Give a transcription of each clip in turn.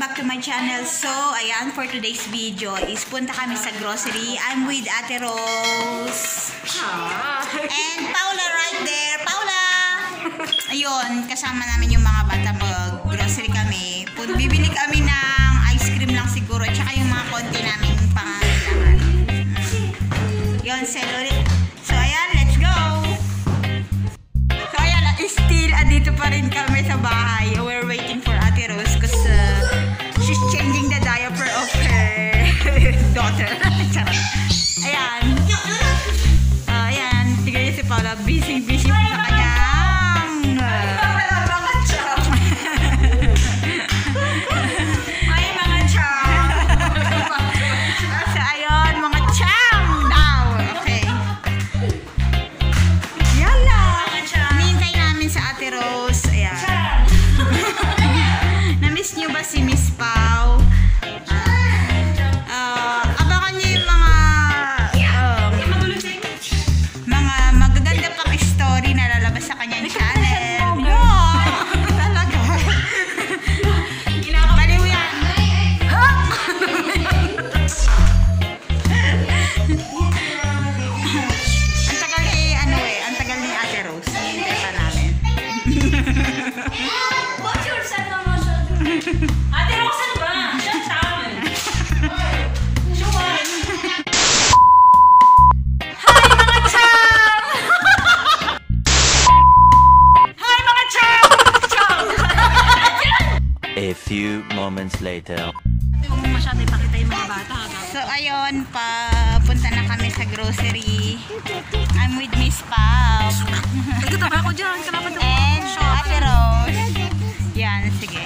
back to my channel. So, ayan, for today's video is punta kami sa grocery. I'm with Ate Rose. And Paula right there. Paula! Ayun, kasama namin yung mga bata. Mag-grocery kami. Bibili kami ng ice cream lang siguro. Tsaka yung mga konti namin pangangailangan. Yun, celery. So, ayan, let's go! So, ayan, still, andito pa rin kami sa bahay. We're waiting for Ate Rose because she's changing the diaper of her daughter. Ayan. Ayan, tignan niyo si Paula. Busy sa kanyang ay, mga cham. So, ayun, mga cham daw. Okay. Yala. Hinihintay namin sa Ate Rose. Ayan. Na-miss nyo ba si Miss Pau? Abangan nyo yung mga magaganda pang story na lalabas sa kanyang channel. Talaga. Baliw yan. Ang tagal ni, ang tagal ni Ate Rose. Hintay pa namin. Ate Rose, ano ba? Siya tawag. Hi mga cham! Hi mga cham! A few moments later. Huwag mo masyado ipakita yung mga bata. So ayun, papunta na kami sa grocery. I'm with Miss Pau. Nagkataka ako dyan. Kalaban na And Ate Rose. Yan, sige.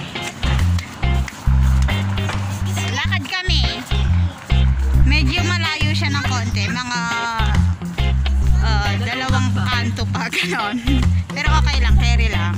Lakad kami. Medyo malayo siya ng konti. Mga dalawang kanto pa, ganon. Pero okay lang, carry lang.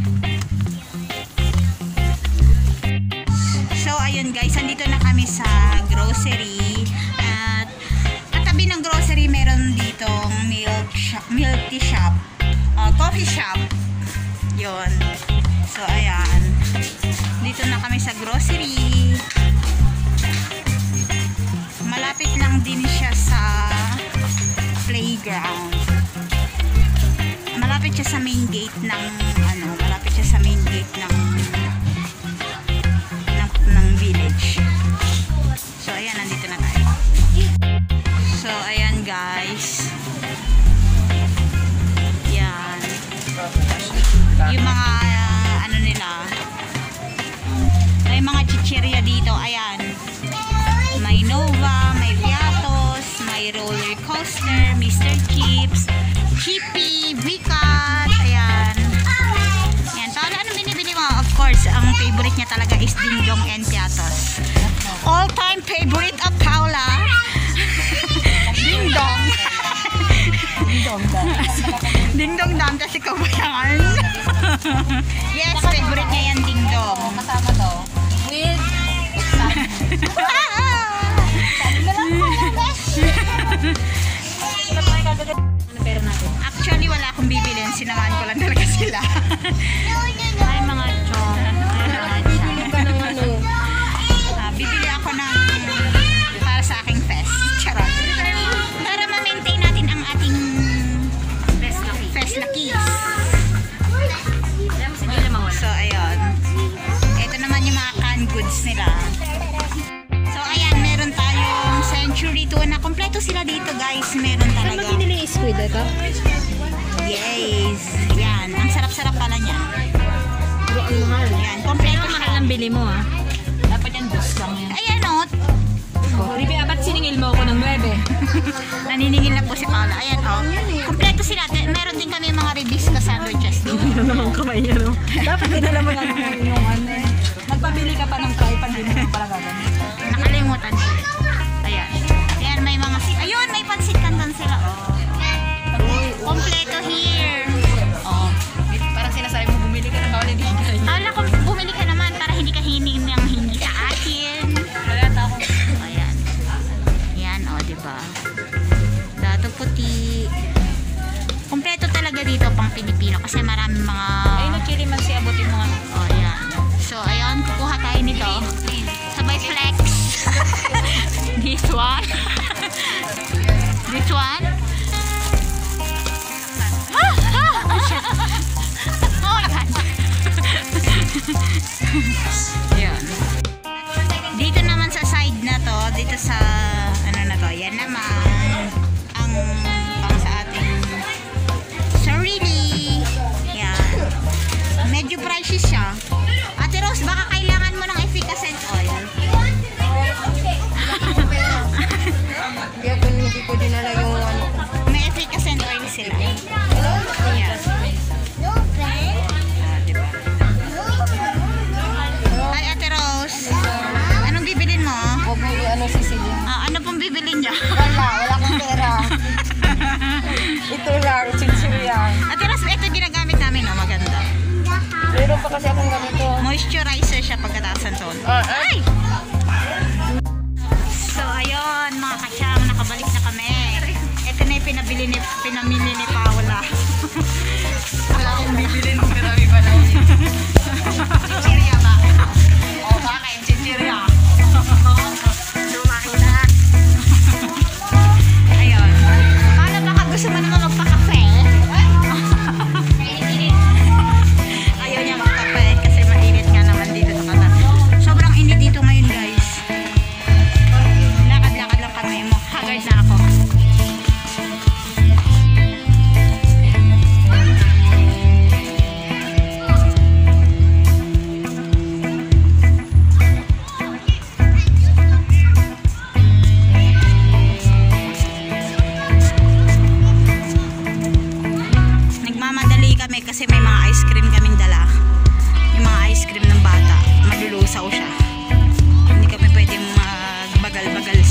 So ayun guys, andito na kami sa grocery. At katabi ng grocery meron ditong milk tea shop. Coffee shop. Yun. So ayan. Dito na kami sa grocery. Malapit lang din siya sa playground. Malapit siya sa main gate ng malapit siya sa main gate ng village. So ayan, nandito na tayo. So ayan guys. Yan. Yung mga nila. May mga chichirya dito. Ayan. May Nova, may Piatos, may roller coaster, Mr. Chips, Chippy, Vicat. Ayan. Ayan. Paula, anong binibili mo? Of course, ang favorite niya talaga is Ding Dong and Piatos. All-time favorite of Paula. Ding Dong. Ding Dong Dam kasi kabayan. Yes, favorite niya yan, Ding Dong. Kasama to. With ano pera natin? Actually, wala akong bibilin. Sinamahan ko lang talaga sila. Ay, mga chong. Bibili ka ng ano? Bibili ako ng para sa aking fest. Charot. Para ma-maintain natin ang ating fest luckies. So, ayun. Ito naman yung mga canned goods nila. So, ayan. Meron tayong Century Tuna. Kompleto sila dito, guys. Meron Saan talaga. ba binili yung squid ito? Yes. Yan. Ang sarap-sarap pala niya. Pero ang mahal. Yan. Kompleto Mahal siya. ang bili mo ah. Dapat yan dos lang yan. Ayan, o. Ribe, ba't siningil mo ako ng 9? Naniningil na po si Paula. Ayan, o. Kompleto sila. Meron din kami mga Ribisco sandwiches dito. Ano naman kamay niya, no? Dapat dinala mo natin yung ano eh. Nagpabili ka pa ng fry, pandi mo na pala gagawin. Nakalimutan ko. Ayan. Ayan, may mga... Ayun, may pansit canton sila, o. Kompleto here. O. Parang sinasabi mo, bumili ka ng bawal, hindi ka rin. Paula, kung bumili ka naman para hindi ka hining ng hindi sa akin. Wala ako. Ayan. Ayan, o, diba? Dato puti. Kompleto talaga dito pang Pilipino kasi maraming mga... Ayun, chili man si abot yung mga... Oh, ayan. So, ayan, kukuha tayo nito. one? This one? Oh, shit. Oh my God. Yan. Dito naman sa side na to, dito sa ano na to, yan naman ang pang sa ating sarili. Yan. Medyo pricey siya. Ate Rose, baka kailangan mo ng efficacent oil. Hindi ko dinala yung ano. May efficacent oil sila. Yan. Diba? Hi, Ate Rose. Anong bibilin mo? Huwag mo ano sisilin. Ano pong bibilin niya? Wala akong pera. Ito lang, chichiryan. Ate Rose, ito ginagamit namin, oh, maganda. Meron pa kasi akong ganito. Moisturizer siya pagkataasan to. Ay! So, ayun, mga kasyam, nakabalik na kami. Ito na yung pinamili ni Paula. Wala akong bibili nung marami pa lang. Chichirya ba? O, bakit? Chichirya. Lumaki na. Ayun. Paano baka gusto mo naman magpa-cafe? Ayaw niya magkape kasi mainit nga naman dito sa Qatar. Sobrang init dito ngayon, guys. Lakad-lakad lang kami mo. Haggard na ako. Nagmamadali kami kasi may mga ice cream kaming dala. Yung mga ice cream ng bata, malulusaw siya. Hindi kami pwedeng magbagal-bagal